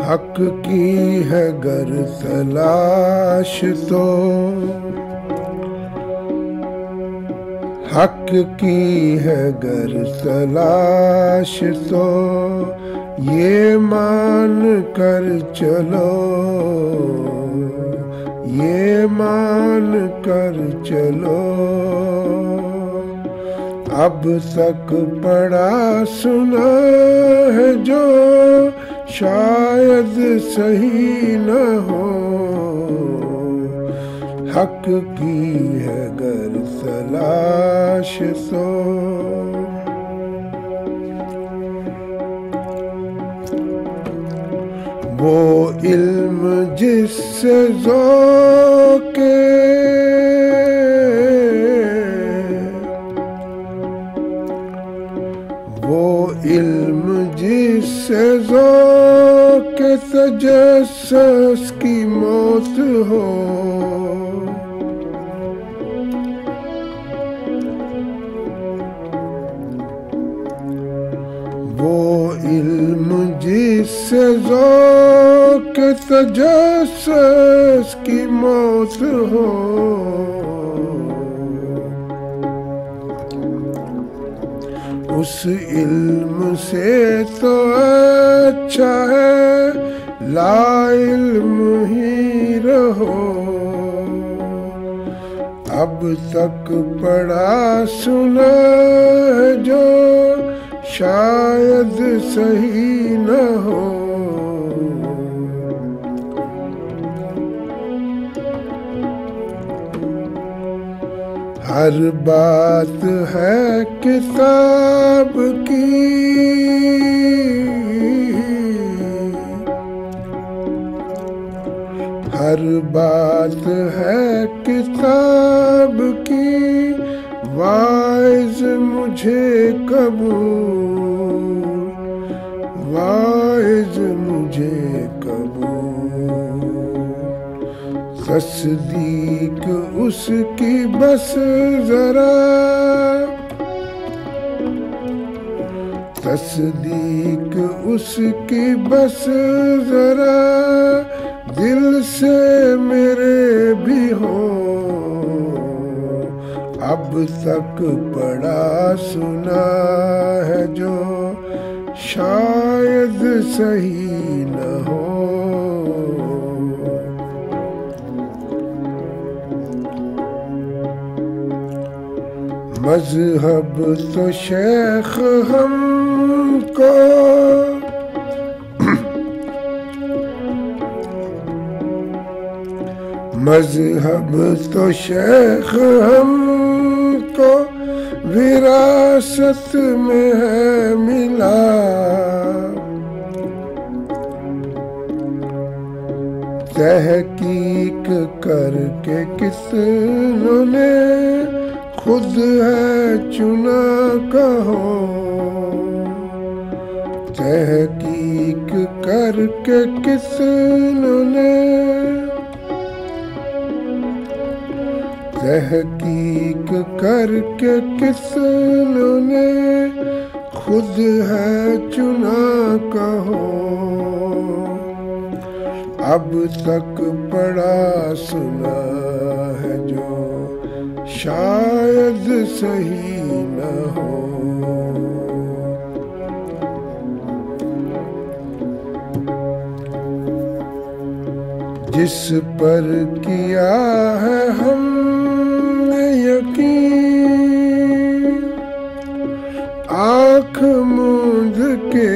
हक की है गर तलाश तो, हक की है गर तलाश तो ये मान कर चलो, ये मान कर चलो। अब तक पड़ा सुना है जो शायद सही न हो, हक की है गर तलाश तो। वो इल्म जिससे ज़ौक़े, वो इल्म जिससे ज़ौक़े तजस्सुस की मौत हो, वो इल्म जिससे ज़ौक़े तजस्सुस की मौत हो, उस इल्म से तो अच्छा है ला इल्म ही रहो। अब तक पढ़ा सुना है जो शायद सही न हो, हर बात है किताब की, हर बात है किताब की, वाइज मुझे कबूल, वाइज मुझे कबूल। तस्दीक उसकी बस जरा, तस्दीक उसकी बस जरा दिल से मेरे भी हो। अब तक पढ़ा सुना है जो शायद सही न हो, मज़हब तो शेख हमको, मज़हब तो शेख हमको विरासत में है मिला। तहकीक करके किसनों ने खुद है चुना कहो, तहकीक करके किसनों ने, तहकीक करके किसनों ने खुद है चुना कहो। अब तक पढ़ा सुना है जो शायद सही न हो, जिस पर किया है हमने यकीन आँख मूंद के,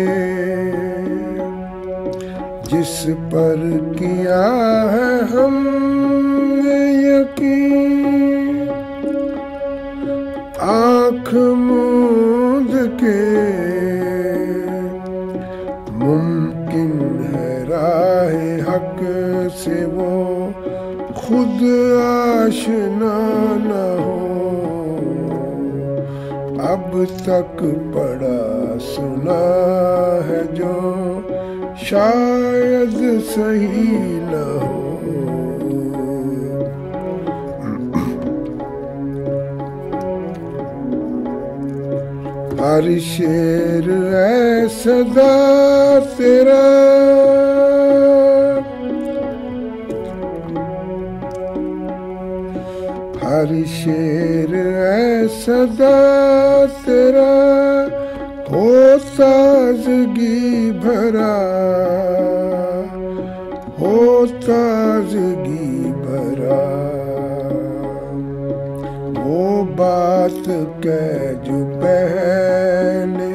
जिस पर किया है हमने यकीन आँख मूंद के, मुमकिन है राहे हक से वो खुद आशना न हो। अब तक पढ़ा सुना है जो शायद सही न हो, हर शेर है सदा तेरा, हर शेर है सदा तेरा, हो ताज़गी भरा, हो ताज़गी भरा। वो बात कह जो पहले,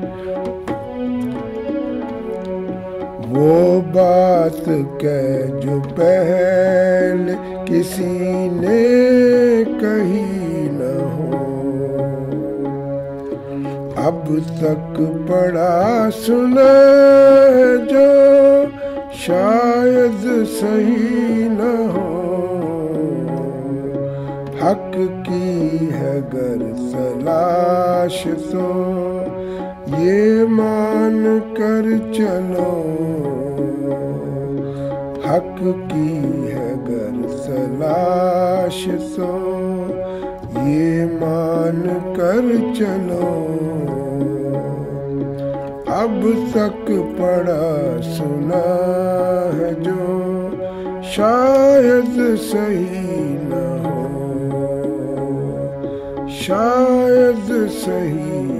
वो बात कह जो पहले किसी ने कही न हो। अब तक पड़ा सुना जो शायद सही न हो। हक की है गर तलाश तो ये मान कर चलो, हक की है गर तलाश तो ये मान कर चलो। अब तक पड़ा सुना है जो शायद सही न हो, शायद सही